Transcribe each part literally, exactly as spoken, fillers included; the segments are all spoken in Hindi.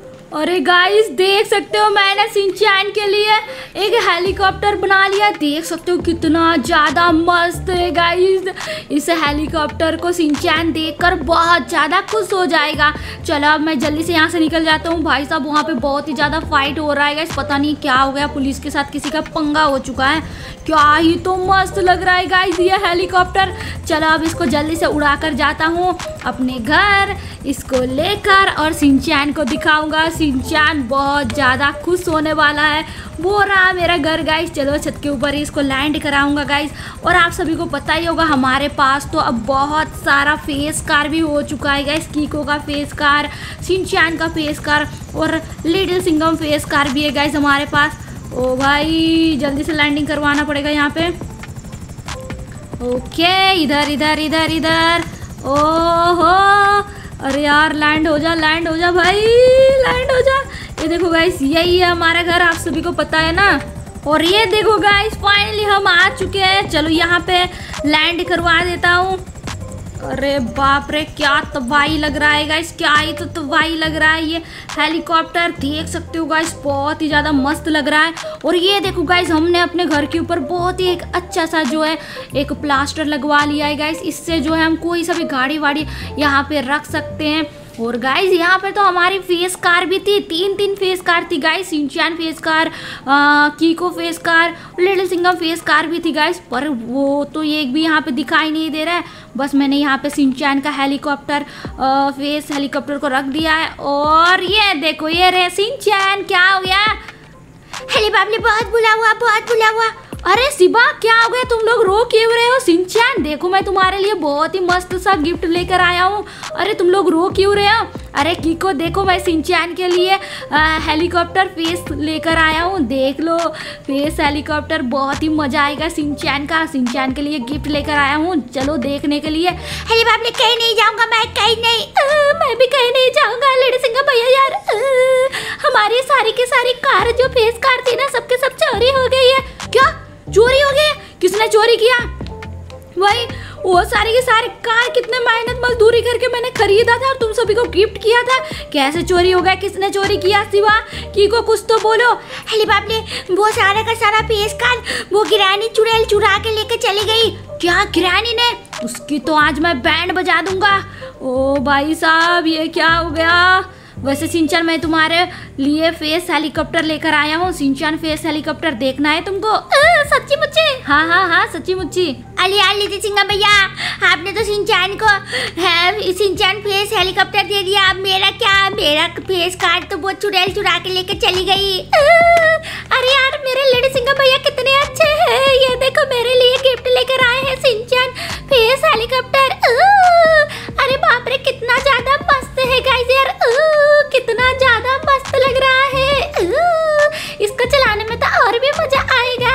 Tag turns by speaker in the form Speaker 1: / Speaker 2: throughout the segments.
Speaker 1: अरे गाइस देख सकते हो मैंने शिनचैन के लिए एक हेलीकॉप्टर बना लिया। देख सकते हो कितना ज़्यादा मस्त है गाइस। इस हेलीकॉप्टर को शिनचैन देखकर बहुत ज़्यादा खुश हो जाएगा। चलो अब मैं जल्दी से यहाँ से निकल जाता हूँ। भाई साहब वहाँ पे बहुत ही ज़्यादा फाइट हो रहा है गाइस। पता नहीं क्या हो गया, पुलिस के साथ किसी का पंगा हो चुका है। क्या ही तो मस्त लग रहा है गाइस ये हेलीकॉप्टर। चलो अब इसको जल्दी से उड़ा कर जाता हूँ अपने घर, इसको लेकर और शिनचैन को दिखाऊंगा। शिनचैन बहुत ज़्यादा खुश होने वाला है। वो रहा मेरा घर गाइस। चलो छत के ऊपर ही इसको लैंड कराऊंगा गाइस। और आप सभी को पता ही होगा हमारे पास तो अब बहुत सारा फेस कार भी हो चुका है गाइस। कीको का फेस कार, शिनचैन का फेस कार और लिटिल सिंघम फेस कार भी है गाइस हमारे पास। ओ भाई जल्दी से लैंडिंग करवाना पड़ेगा यहाँ पे। ओके इधर इधर इधर इधर। ओहो अरे यार लैंड हो जा, लैंड हो जा भाई, लैंड हो जा। ये देखो गाइस यही है हमारा घर, आप सभी को पता है ना। और ये देखो गाइस फाइनली हम आ चुके हैं। चलो यहाँ पे लैंड करवा देता हूँ। अरे बाप रे क्या तबाही लग रहा है गाइस, क्या ही तो तबाही लग रहा है। ये हेलीकॉप्टर देख सकते हो गाइस बहुत ही ज़्यादा मस्त लग रहा है। और ये देखो गाइस हमने अपने घर के ऊपर बहुत ही एक अच्छा सा जो है एक प्लास्टर लगवा लिया है गाइस। इससे जो है हम कोई सा भी गाड़ी वाड़ी यहाँ पे रख सकते हैं। और गाइस यहाँ पे तो हमारी फेस कार भी थी, तीन तीन फेस कार थी guys. Shinchan face car, Kiko face car, little Singham face car भी थी गाइस। पर वो तो एक भी यहाँ पे दिखाई नहीं दे रहा है। बस मैंने यहाँ पे शिनचैन का हेलीकॉप्टर फेस हेलीकॉप्टर को रख दिया है। और ये देखो ये रे शिनचैन, क्या हो गया? हेली बाप ने बहुत बुला हुआ, बहुत बुला हुआ। अरे शिबा क्या हो गया, तुम लोग रो क्यों रहे हो? शिनचैन देखो मैं तुम्हारे लिए बहुत ही मस्त सा गिफ्ट लेकर आया हूँ। अरे तुम लोग रो क्यों रहे हो? अरे कीको देखो मैं शिनचैन के लिए हेलीकॉप्टर फेस लेकर आया हूँ। देख लो फेस हेलीकॉप्टर, बहुत ही मजा आएगा शिनचैन का। शिनचैन के लिए गिफ्ट लेकर आया हूँ, चलो देखने के लिए। हेली बाप ने कहीं नहीं जाऊँगा, मैं कहीं नहीं, आ, मैं भी कहीं नहीं जाऊँगा। लिटिल सिंघम भैया यार आ, हमारी सारी की सारी कार जो फेस कार थी ना सबके सब चोरी हो गई है। क्या चोरी हो गई? किसने चोरी किया? वही वो सारी की सारी कार कितने मेहनत मजदूरी करके मैंने खरीदा था और तुम सभी को गिफ्ट किया था। कैसे चोरी हो गया? किसने चोरी किया? सिवा कीको कुछ तो बोलो। हेली बाप ने वो सारा का सारा फेस कार वो गिरानी चुड़ैल चुरा के लेके चली गई। क्या गिरानी ने? उसकी तो आज मैं बैंड बजा दूंगा। ओ भाई साहब ये क्या हो गया? वैसे शिनचैन मैं तुम्हारे लिए फेस हेलीकॉप्टर लेकर आया हूँ। शिनचैन फेस हेलीकॉप्टर देखना है तुमको? सच्ची मुच्ची? हाँ हाँ हाँ सच्ची मुच्ची। अरे यार लिटिल सिंघम भैया आपने तो शिनचैन को है शिनचैन फेस हेलीकॉप्टर दे दिया। अब मेरा क्या? मेरा फेस कार तो वो चुड़ैल चुरा के लेके चली गई। अरे यार मेरे लिटिल सिंघम भैया कितने अच्छे हैं। ये देखो मेरे लिए गिफ्ट लेकर आए हैं शिनचैन फेस हेलीकॉप्टर। अरे बाप रे कितना ज्यादा मस्त है गाइस यार, कितना ज्यादा मस्त लग रहा है। इसको चलाने में तो और भी मजा आएगा।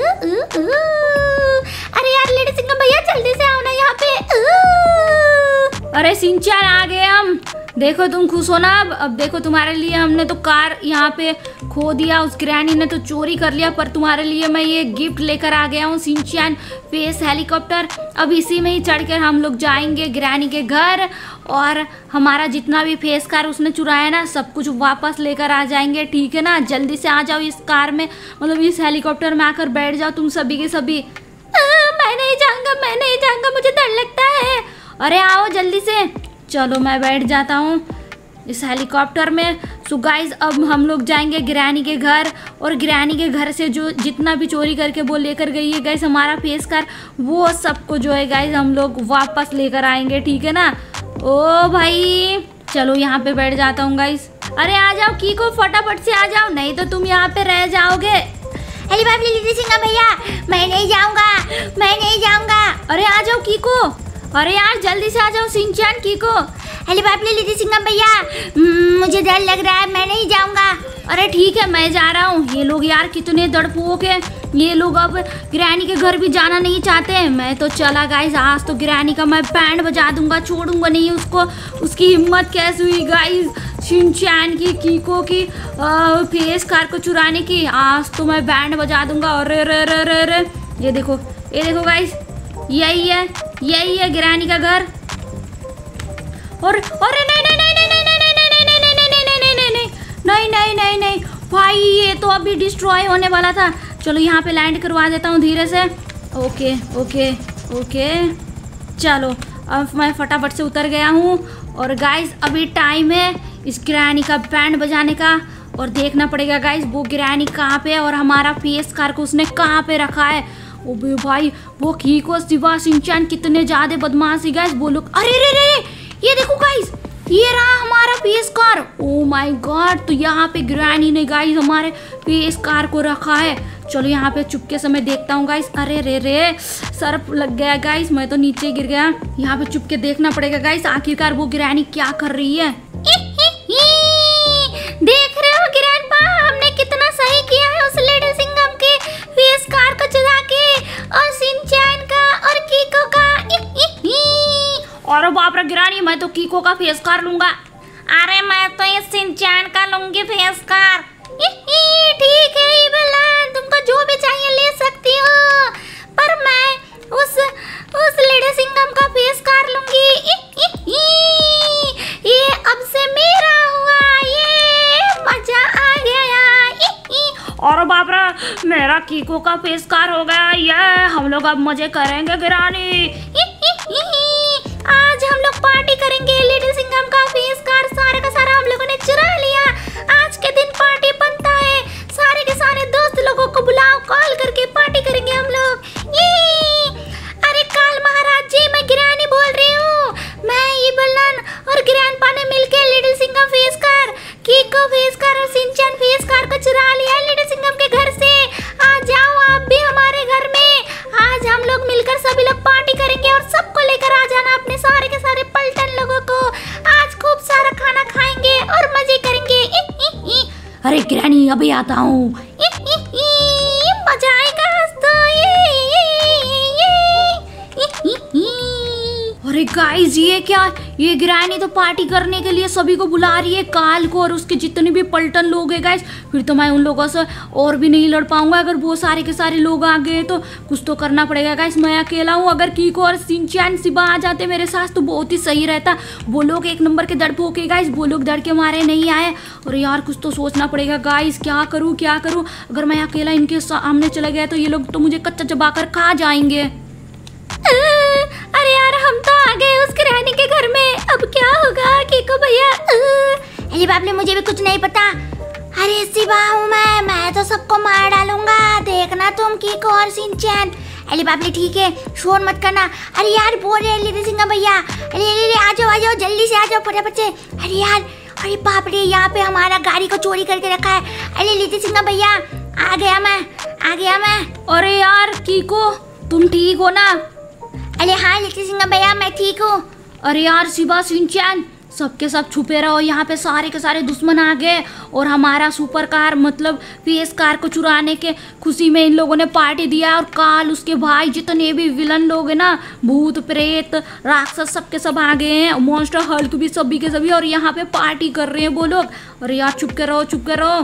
Speaker 1: अरे यार लिटिल सिंघम भैया जल्दी से आओ ना यहाँ पे। अरे शिनचैन आ गए हम। देखो तुम खुश हो ना? अब अब देखो तुम्हारे लिए हमने तो कार यहाँ पे खो दिया, उस ग्रैनी ने तो चोरी कर लिया, पर तुम्हारे लिए मैं ये गिफ्ट लेकर आ गया हूँ शिनचैन फेस हेलीकॉप्टर। अब इसी में ही चढ़कर हम लोग जाएंगे ग्रैनी के घर और हमारा जितना भी फेस कार उसने चुराया ना सब कुछ वापस लेकर आ जाएंगे। ठीक है ना? जल्दी से आ जाओ इस कार में, मतलब इस हेलीकॉप्टर में आकर बैठ जाओ तुम सभी के सभी। आ, मैं नहीं जाऊँगा, मैं नहीं जाऊँगा, मुझे डर लगता है। अरे आओ जल्दी से। चलो मैं बैठ जाता हूँ इस हेलीकॉप्टर में। सो गाइस अब हम लोग जाएंगे ग्रैनी के घर और ग्रैनी के घर से जो जितना भी चोरी करके वो लेकर गई है गाइस हमारा फेस कार, वो सबको जो है गाइस हम लोग वापस लेकर आएंगे। ठीक है ना? ओ भाई चलो यहाँ पे बैठ जाता हूँ गाइस। अरे आ जाओ कीको फटाफट से आ जाओ, नहीं तो तुम यहाँ पे रह जाओगे। हेली बाप लिटिल सिंघम भैया मैं नहीं जाऊँगा, मैं नहीं जाऊँगा। अरे आ जाओ कीको। अरे यार जल्दी से आ जाओ शिनचैन कीको। हेली बाप लिटिल सिंघम भैया मुझे डर लग रहा है, मैं नहीं जाऊँगा। अरे ठीक है मैं जा रहा हूँ। ये लोग यार कितने डरपोक है, ये लोग अब ग्रैनी के घर भी जाना नहीं चाहते। मैं तो चला गाइस, आज तो ग्रैनी का मैं बैंड बजा दूंगा, छोड़ूंगा नहीं उसको। उसकी हिम्मत कैसे हुई गाइस शिनचैन की कीको की आ, फेस कार को चुराने की। आज तो मैं बैंड बजा दूंगा। अरे रे रे रे रे ये देखो, ये देखो गाइस यही है, यही है ग्रैनी का घर। और अरे नहीं नहीं नहीं नहीं नहीं नहीं नहीं नहीं नहीं नहीं नहीं नहीं नहीं भाई ये तो अभी डिस्ट्रॉय होने वाला था। चलो यहाँ पे लैंड करवा देता हूँ धीरे से। ओके ओके ओके चलो अब मैं फटाफट से उतर गया हूँ। और गाइस अभी टाइम है इस ग्रैनी का बैंड बजाने का और देखना पड़ेगा गाइस वो ग्रैनी कहाँ पे है और हमारा फेस कार को उसने कहाँ पे रखा है। ओ बे भाई वो कीको शिवा शिनचैन कितने ज्यादा बदमाश है गाइस वो लोग। अरे रे रे ये देखो गाइस ये रहा हमारा face car. Oh my god तो यहाँ पे ग्रैनी ने गाइस हमारे फेस कार को रखा है। चलो यहाँ पे चुपके से मैं देखता हूँ गाइस। अरे रे रे सर्फ लग गया गाइस मैं तो नीचे गिर गया। यहाँ पे चुपके देखना पड़ेगा गाइस आखिरकार वो ग्रैनी क्या कर रही है। देख रहे हो ग्रैंडपा हमने कितना सही किया है उस लेडी सिंघम के फेस कार को चुरा के और शिनचैन का और कीको का। और बाप रे ग्रैनी मैं तो कीको का फेस कार लूंगा। अरे मैं तो ये शिनचैन का लूंगी फेस कार। ठीक है इवलान तुमको जो भी चाहिए ले सकती हो पर मैं उस उस लेडी सिंघम का फेस कार लूंगी। ये अब से मेरा हुआ ये मजा आ गया। और बाप रे मेरा कीको का फेस कार हो गया। ये हम लोग अब मजे करेंगे ग्रैनी। आज हम लोग पार्टी करेंगे। लेडी सिंघम का फेस कार सारे का सारा हम लोगों ने चुरा लिया। आज के दिन पार्टी बनता है। सारे के सारे दोस्त लोगों को बुलाओ कॉल करके पार्टी करेंगे हम लोग। अरे काल महाराज जी मैं ग्रैनी बोल रही हूँ। मैं इवलन और ग्रैंडपा ने मिलके lady Singham face car Kiko face car और शिनचैन फेस कार को चुरा लिया है लेडी सिंघम के घर से। आ जाओ आप भी हमारे घर में। आज हम लोग मिलकर सभी लोग पार्टी करेंगे और सबको लेकर आ जाना अपने सारे के सारे पलटन लोगों को। आज खूब सारा खाना खाएंगे और मजे करेंगे। अरे ग्रैनी अभी आता हूँ। मजा आएगा तो अरे गाइस ये क्या ये ग्रैनी तो पार्टी करने के लिए सभी को बुला रही है काल को और उसके जितने भी पलटन लोग हैं गाइस। फिर तो मैं उन लोगों से और भी नहीं लड़ पाऊंगा। अगर वो सारे के सारे लोग आ गए तो कुछ तो करना पड़ेगा गाइस। मैं अकेला हूँ। अगर कीको और शिनचैन शिवा आ जाते मेरे साथ तो बहुत ही सही रहता। वो लोग एक नंबर के दड़ पोके गाइस। वो लोग दड़ के मारे नहीं आए। और यार कुछ तो सोचना पड़ेगा गाइस क्या करूँ क्या करूँ। अगर मैं अकेला इनके सामने चला गया तो ये लोग तो मुझे कच्चा चबा कर खा जाएंगे। अरे यार हम तो आ गए उस ग्रैनी के घर में। अब क्या होगा कीको भैया। अरे बाप रे मुझे भी कुछ नहीं पता। अरे शिवा हूँ मैं मैं तो सबको मार डालूंगा देखना तुम कीको और शिनचैन। अरे बाप रे ठीक है शोर मत करना। अरे यार बोल रहे लेडी सिंघम भैया। अरे अरे आ जाओ आ जाओ जल्दी से आ जाओ फटाफट से। अरे यार अरे बाप रे यहाँ पे हमारा गाड़ी को चोरी करके रखा है। अरे लेडी सिंघम भैया आ गया मैं आ गया मैं। अरे यार कीको तुम ठीक हो ना। अरे हाँ लेडी सिंघम भैया मैं ठीक हूँ। अरे यार शिवा शिनचैन सबके सब छुपे रहो। यहाँ पे सारे के सारे दुश्मन आ गए और हमारा सुपर कार मतलब फेस कार को चुराने के खुशी में इन लोगों ने पार्टी दिया। और काल उसके भाई जितने भी विलन लोग हैं ना भूत प्रेत राक्षस सबके सब आ गए हैं। मॉन्स्टर हल्क भी सभी के सभी और यहाँ पे पार्टी कर रहे हैं वो लोग। अरे यार चुप के रहो चुप के रहो।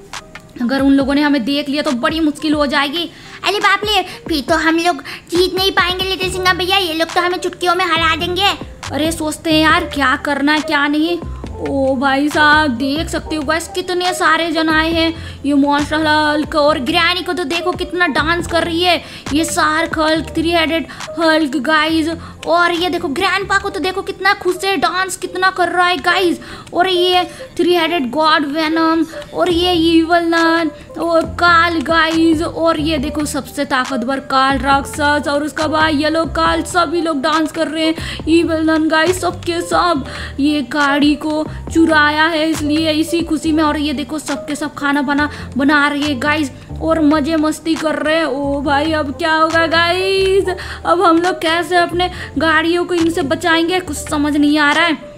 Speaker 1: अगर उन लोगों ने हमें देख लिया तो बड़ी मुश्किल हो जाएगी। अरे बाप रे फिर तो हम लोग जीत नहीं पाएंगे लेडी सिंघम भैया। ये लोग तो हमें चुटकियों में हरा देंगे। अरे सोचते हैं यार क्या करना क्या नहीं। ओ भाई साहब देख सकते हो बस कितने सारे जन आए हैं। ये मॉन्स्टर हल्क और ग्रैनी को तो देखो कितना डांस कर रही है। ये shark Hulk three headed Hulk guys. और ये देखो ग्रैंडपा को तो देखो कितना खुश से डांस कितना कर रहा है गाइज। और ये थ्री हेडेड गॉड वेनम और ये इवल नन और काल गाइज। और ये देखो सबसे ताकतवर काल राक्षस और उसका भाई येलो काल सभी लोग डांस कर रहे हैं। इवल नन गाइज सबके सब ये गाड़ी को चुराया है इसलिए इसी खुशी में। और ये देखो सबके सब खाना बना बना रही है गाइज और मजे मस्ती कर रहे हैं। ओ भाई अब क्या होगा गाइज। अब हम लोग कैसे अपने गाड़ियों को इनसे बचाएंगे कुछ समझ नहीं आ रहा है।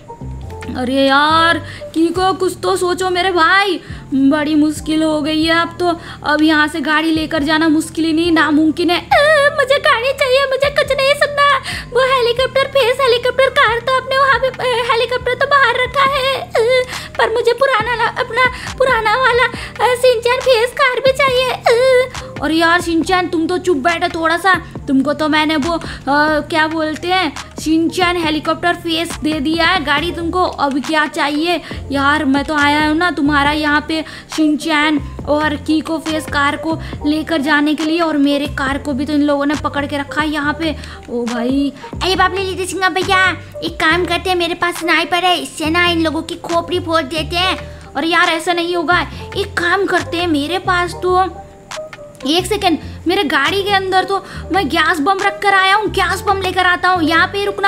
Speaker 1: अरे यार कीको कुछ तो सोचो मेरे भाई। बड़ी मुश्किल हो गई है अब तो। अब यहाँ से गाड़ी लेकर जाना मुश्किल ही नहीं नामुमकिन है। आ, मुझे गाड़ी चाहिए मुझे कुछ नहीं सुनना। वो हेलीकॉप्टर फेस हेलीकॉप्टर कार तो अपने वहाँ पे हेलीकॉप्टर तो बाहर रखा है। आ, पर मुझे पुराना अपना पुराना वाला शिनचैन फेस कार भी चाहिए। आ, और यार शिनचैन तुम तो चुप बैठे थोड़ा सा। तुमको तो मैंने वो आ, क्या बोलते हैं शिनचैन हेलीकॉप्टर फेस दे दिया है गाड़ी तुमको, अब क्या चाहिए यार। मैं तो आया हूँ ना तुम्हारा यहाँ पे शिनचैन और कीको फेस कार को लेकर जाने के लिए, और मेरे कार को भी तो इन लोगों ने पकड़ के रखा है यहाँ पे। ओ भाई,
Speaker 2: अरे बाप ले लीजिए सिंगा भैया, एक काम करते हैं, मेरे पास स्नाइपर है, इससे ना इन लोगों की खोपड़ी फोड़ देते हैं।
Speaker 1: और यार ऐसा नहीं होगा, एक काम करते हैं, मेरे पास तो एक सेकेंड, मेरे गाड़ी के अंदर तो मैं गैस बम रख कर आया हूँ, गैस बम लेकर आता हूँ। यहाँ पे रुकना,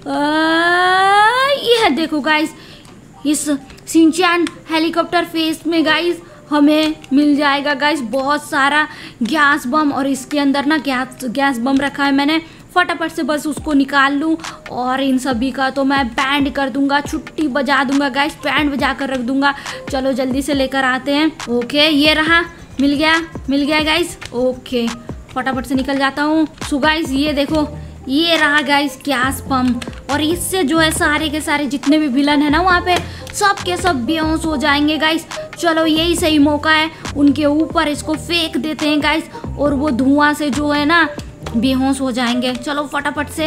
Speaker 1: आ, ये देखो गाइस, इस शिनचैन हेलीकॉप्टर फेस में गाइस हमें मिल जाएगा गाइस बहुत सारा गैस बम, और इसके अंदर ना गैस गैस बम रखा है मैंने। फटाफट से बस उसको निकाल लूँ और इन सभी का तो मैं बैंड कर दूंगा, छुट्टी बजा दूंगा गाइस, बैंड बजा कर रख दूंगा। चलो जल्दी से लेकर आते हैं। ओके, ये रहा, मिल गया मिल गया गाइस। ओके, फटाफट से निकल जाता हूँ। सो गाइस ये देखो, ये रहा गाइस गैस बम, और इससे जो है सारे के सारे जितने भी विलन है ना वहाँ पे सब के सब बेहोश हो जाएंगे गाइस। चलो यही सही मौका है, उनके ऊपर इसको फेंक देते हैं गाइस, और वो धुआं से जो है ना बेहोश हो जाएंगे। चलो फटाफट से।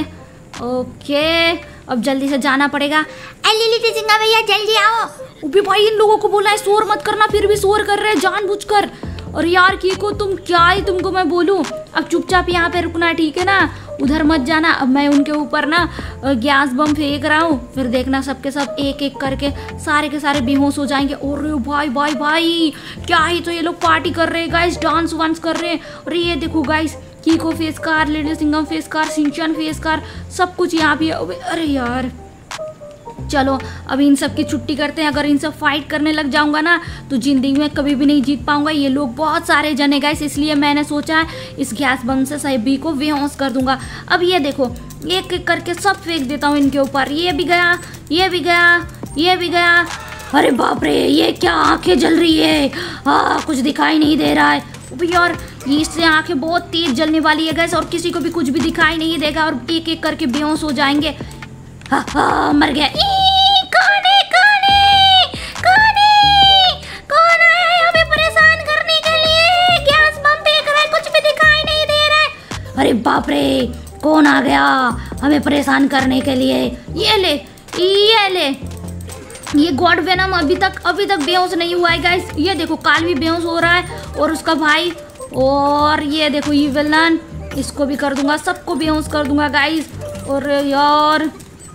Speaker 1: ओके, अब जल्दी से जाना पड़ेगा।
Speaker 2: अरे लीजिए सिंगा भैया, जल्दी आओ।
Speaker 1: अबे भाई, इन लोगों को बोला है शोर मत करना, फिर भी शोर कर रहे हैं जानबूझकर। और यार कीको, तुम क्या ही तुमको मैं बोलूं, अब चुपचाप यहाँ पे रुकना, ठीक है ना, उधर मत जाना। अब मैं उनके ऊपर ना गैस बम फेंक रहा हूँ, फिर देखना सबके सब एक एक करके सारे के सारे बेहोश हो जाएंगे। और भाई भाई भाई, क्या ही तो ये लोग पार्टी कर रहे हैं गाइस, डांस वांस कर रहे हैं। और ये देखो guys, Kiko face car, little Singham face car, Shinchan face car, सब कुछ यहाँ पे। अरे यार, चलो अब इन सब की छुट्टी करते हैं। अगर इन सब फाइट करने लग जाऊंगा ना तो जिंदगी में कभी भी नहीं जीत पाऊंगा। ये लोग बहुत सारे जने गाइस, इसलिए मैंने सोचा है इस गैस बम से सभी को बेहोश कर दूंगा। अब ये देखो, एक एक करके सब फेंक देता हूँ इनके ऊपर। ये भी गया, ये भी गया, ये भी गया। अरे बाप रे, ये क्या आंखें जल रही है, आ, कुछ दिखाई नहीं दे रहा है यार। इससे आंखें बहुत तेज जलने वाली है गैस, और किसी को भी कुछ भी दिखाई नहीं देगा, और एक एक करके बेहोश हो जाएंगे। हाँ हाँ, मर गया।
Speaker 2: कौन है कौन है कौन है कौन आया है हमें परेशान करने के लिए? गैस बम फेंक रहा है, कुछ भी दिखाई नहीं दे रहा है।
Speaker 1: अरे बाप रे, कौन आ गया हमें परेशान करने के लिए? ये ले ये ले, ये गॉड वेनम अभी तक अभी तक बेहोश नहीं हुआ है गाइस। ये देखो, काल भी बेहोश हो रहा है, और उसका भाई, और ये देखो ये विलन, इसको भी कर दूंगा, सबको बेहोश कर दूंगा गाइस। और यार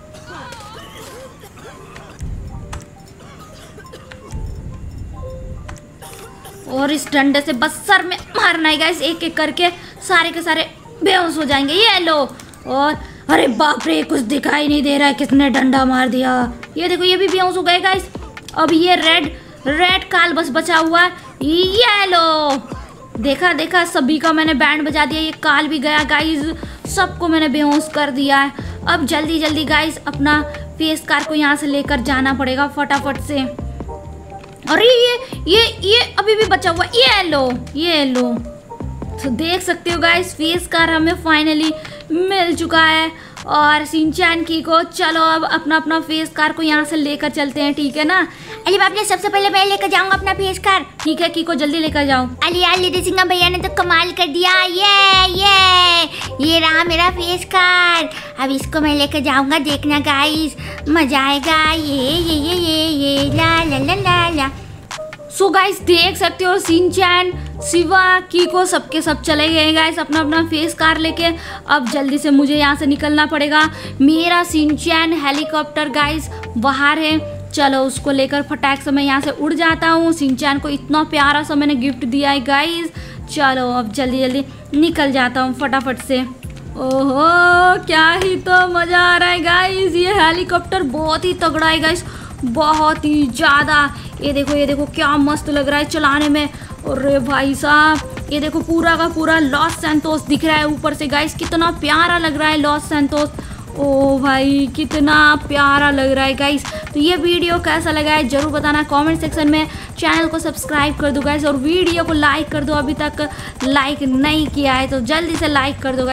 Speaker 1: और इस डंडे से बस सर में मारना है गाइस, एक एक करके सारे के सारे बेहोश हो जाएंगे। ये लो, और अरे बाप रे, कुछ दिखाई नहीं दे रहा है, किसने डंडा मार दिया। ये देखो, ये भी बेहोश हो गए गाइस। अब ये रेड रेड काल बस बचा हुआ है। ये लो, देखा देखा, सभी का मैंने बैंड बजा दिया। ये काल भी गया गाइस, सबको मैंने बेहोश कर दिया है। अब जल्दी जल्दी गाइस अपना फेस कार को यहाँ से लेकर जाना पड़ेगा फटाफट से। अरे ये ये ये अभी भी बचा हुआ, ये लो ये लो। तो देख सकते हो गाइस, फेस कार हमें फाइनली मिल चुका है। और शिनचैन कीको, चलो अब अपना अपना फेस कार को यहाँ से लेकर चलते हैं, ठीक है ना।
Speaker 2: अरे बाप रे, सबसे पहले मैं लेकर जाऊंगा अपना फेस कार।
Speaker 1: ठीक है कीको, जल्दी लेकर जाओ।
Speaker 2: अरे यार, लिटिल सिंघम भैया ने तो कमाल कर दिया। ये ये ये रहा मेरा फेस कार, अब इसको मैं लेकर जाऊंगा, देखना गाइस, मजा आएगा। ये ये ये ये ये ला ला ला ला ला।
Speaker 1: सो so गाइस, देख सकते हो शिनचैन, शिवा, कीको सबके सब चले गए गाइस अपना अपना फेस कार लेके। अब जल्दी से मुझे यहाँ से निकलना पड़ेगा। मेरा शिनचैन हेलीकॉप्टर गाइस बाहर है, चलो उसको लेकर फटाक से मैं यहाँ से उड़ जाता हूँ। शिनचैन को इतना प्यारा सा मैंने गिफ्ट दिया है गाइस। चलो अब जल्दी जल्दी निकल जाता हूँ फटाफट से। ओहो, क्या ही तो मज़ा आ रहा है गाइस, ये हेलीकॉप्टर बहुत ही तगड़ा है गाइस, बहुत ही ज़्यादा। ये देखो ये देखो, क्या मस्त लग रहा है चलाने में। अरे भाई साहब, ये देखो पूरा का पूरा लॉस सैंतोस दिख रहा है ऊपर से गाइस, कितना प्यारा लग रहा है लॉस सैंतोस। ओ भाई, कितना प्यारा लग रहा है गाइस। तो ये वीडियो कैसा लगा है जरूर बताना कमेंट सेक्शन में। चैनल को सब्सक्राइब कर दो गाइस, और वीडियो को लाइक कर दो, अभी तक लाइक नहीं किया है तो जल्दी से लाइक कर दो।